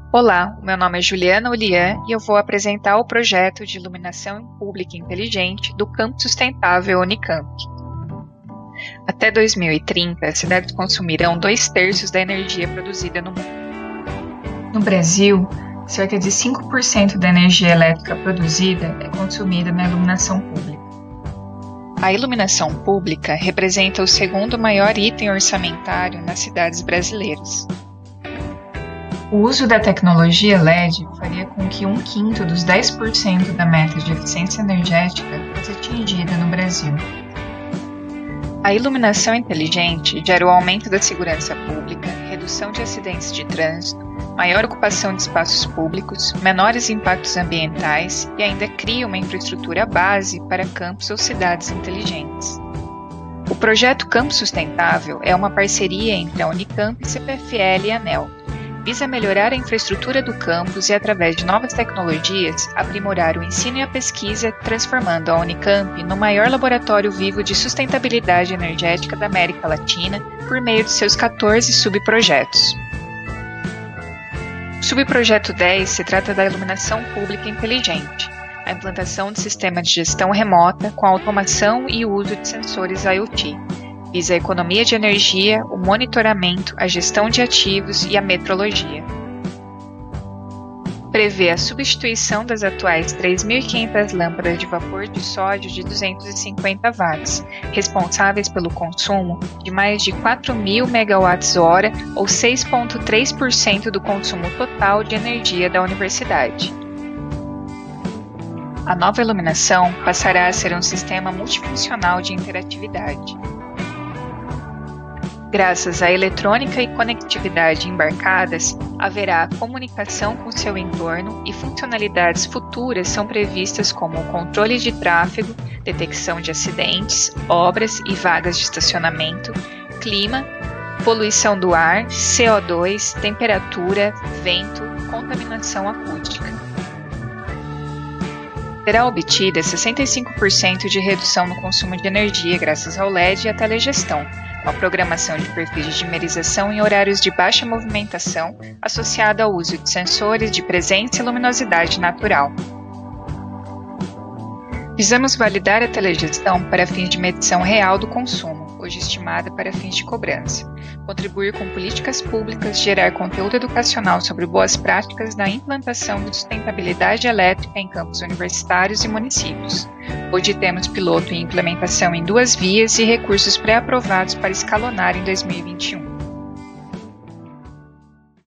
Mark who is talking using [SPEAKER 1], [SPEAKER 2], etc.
[SPEAKER 1] Olá, meu nome é Juliana Ulian e eu vou apresentar o projeto de iluminação pública inteligente do Campus Sustentável Unicamp. Até 2030, as cidades consumirão 2/3 da energia produzida no mundo. No Brasil, cerca de 5% da energia elétrica produzida é consumida na iluminação pública. A iluminação pública representa o segundo maior item orçamentário nas cidades brasileiras. O uso da tecnologia LED faria com que 1/5 dos 10% da meta de eficiência energética fosse atingida no Brasil. A iluminação inteligente gera o aumento da segurança pública, redução de acidentes de trânsito, maior ocupação de espaços públicos, menores impactos ambientais e ainda cria uma infraestrutura base para campos ou cidades inteligentes. O projeto Campus Sustentável é uma parceria entre a Unicamp, CPFL e a ANEEL. Visa melhorar a infraestrutura do campus e, através de novas tecnologias, aprimorar o ensino e a pesquisa, transformando a Unicamp no maior laboratório vivo de sustentabilidade energética da América Latina por meio de seus 14 subprojetos. O subprojeto 10 se trata da iluminação pública inteligente, a implantação de sistema de gestão remota com automação e uso de sensores IoT. Visa a economia de energia, o monitoramento, a gestão de ativos e a metrologia. Prevê a substituição das atuais 3.500 lâmpadas de vapor de sódio de 250 watts, responsáveis pelo consumo de mais de 4.000 MWh ou 6,3% do consumo total de energia da universidade. A nova iluminação passará a ser um sistema multifuncional de interatividade. Graças à eletrônica e conectividade embarcadas, haverá comunicação com seu entorno e funcionalidades futuras são previstas como o controle de tráfego, detecção de acidentes, obras e vagas de estacionamento, clima, poluição do ar, CO2, temperatura, vento, contaminação acústica. Será obtida 65% de redução no consumo de energia graças ao LED e à telegestão, com a programação de perfis de dimerização em horários de baixa movimentação, associada ao uso de sensores de presença e luminosidade natural. Visamos validar a telegestão para fins de medição real do consumo, hoje estimada para fins de cobrança, contribuir com políticas públicas, gerar conteúdo educacional sobre boas práticas na implantação de sustentabilidade elétrica em campos universitários e municípios. Hoje temos piloto em implementação em 2 vias e recursos pré-aprovados para escalonar em 2021.